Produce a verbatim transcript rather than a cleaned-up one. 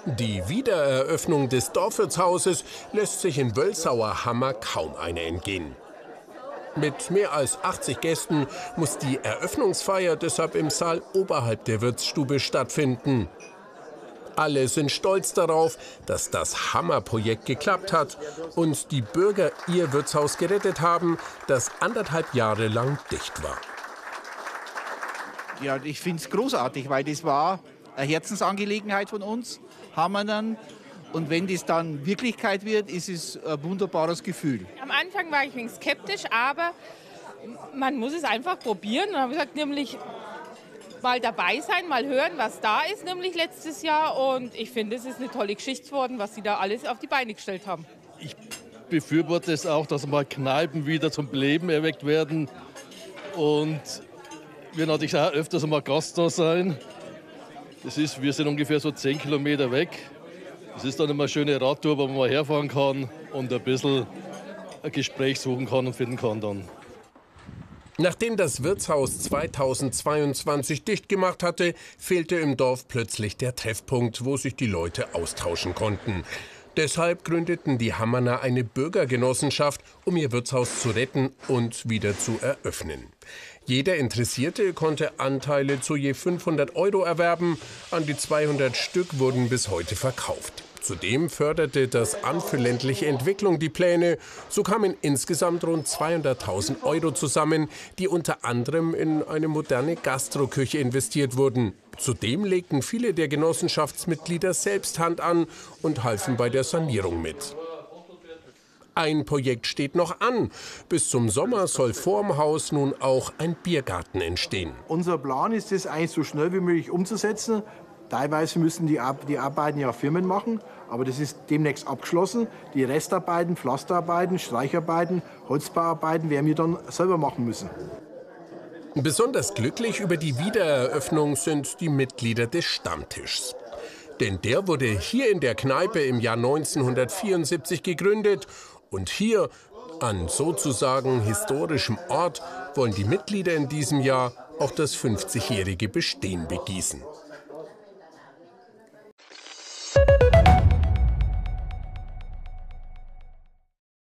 Die Wiedereröffnung des Dorfwirtshauses lässt sich in Wölsauer-Hammer kaum eine entgehen. Mit mehr als achtzig Gästen muss die Eröffnungsfeier deshalb im Saal oberhalb der Wirtsstube stattfinden. Alle sind stolz darauf, dass das Hammerprojekt geklappt hat und die Bürger ihr Wirtshaus gerettet haben, das anderthalb Jahre lang dicht war. Ja, ich finde es großartig, weil das war eine Herzensangelegenheit von uns, Hammernern. Und wenn das dann Wirklichkeit wird, ist es ein wunderbares Gefühl. Am Anfang war ich ein wenig skeptisch, aber man muss es einfach probieren. Und habe gesagt, nämlich mal dabei sein, mal hören, was da ist, nämlich letztes Jahr. Und ich finde, es ist eine tolle Geschichte geworden, was sie da alles auf die Beine gestellt haben. Ich befürworte es auch, dass mal Kneipen wieder zum Leben erweckt werden. Und wir natürlich auch öfters mal Gast da sein. Das ist, wir sind ungefähr so zehn Kilometer weg. Es ist dann immer eine schöne Radtour, wo man mal herfahren kann und ein bisschen ein Gespräch suchen kann und finden kann dann. Nachdem das Wirtshaus zweitausendzweiundzwanzig dicht gemacht hatte, fehlte im Dorf plötzlich der Treffpunkt, wo sich die Leute austauschen konnten. Deshalb gründeten die Hammerner eine Bürgergenossenschaft, um ihr Wirtshaus zu retten und wieder zu eröffnen. Jeder Interessierte konnte Anteile zu je fünfhundert Euro erwerben. An die zweihundert Stück wurden bis heute verkauft. Zudem förderte das Amt für ländliche Entwicklung die Pläne. So kamen insgesamt rund zweihunderttausend Euro zusammen, die unter anderem in eine moderne Gastroküche investiert wurden. Zudem legten viele der Genossenschaftsmitglieder selbst Hand an und halfen bei der Sanierung mit. Ein Projekt steht noch an. Bis zum Sommer soll vorm Haus nun auch ein Biergarten entstehen. Unser Plan ist es, eigentlich so schnell wie möglich umzusetzen. Teilweise müssen die, Ar die Arbeiten ja Firmen machen, aber das ist demnächst abgeschlossen. Die Restarbeiten, Pflasterarbeiten, Streicharbeiten, Holzbauarbeiten werden wir dann selber machen müssen. Besonders glücklich über die Wiedereröffnung sind die Mitglieder des Stammtischs. Denn der wurde hier in der Kneipe im Jahr neunzehnhundertvierundsiebzig gegründet. Und hier, an sozusagen historischem Ort, wollen die Mitglieder in diesem Jahr auch das fünfzigjährige Bestehen begießen.